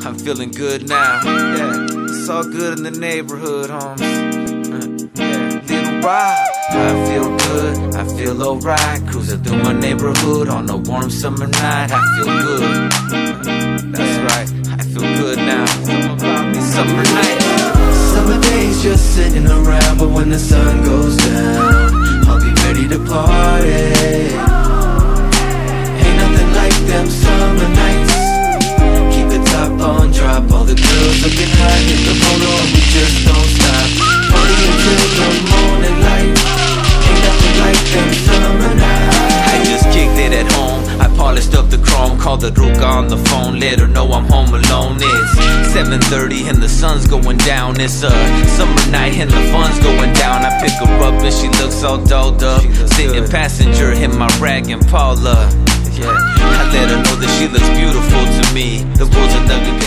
I'm feeling good now. Yeah, it's all good in the neighborhood, homes. Yeah, little Rob. I feel good, I feel alright. Cruising through my neighborhood on a warm summer night. I feel good. That's right, I feel good now. Summer night. Summer days just sitting around, but when the sun goes down, I'll be ready to party. Ain't nothing like them summer nights. Keep the top on drop, all the girls looking hot, hit the photo and we just don't stop. Party until the morning light. Ain't nothing like them summer nights. I just kicked it at home, I polished up the chrome, called the Ruka on the phone, let her know I'm home alone. It's 7:30 and the sun's going down. It's a summer night and the fun's going down. I pick her up and she looks all dolled up, sitting passenger in my rag and Paula. Yeah, I let her know that she looks beautiful to me. The world's an ugly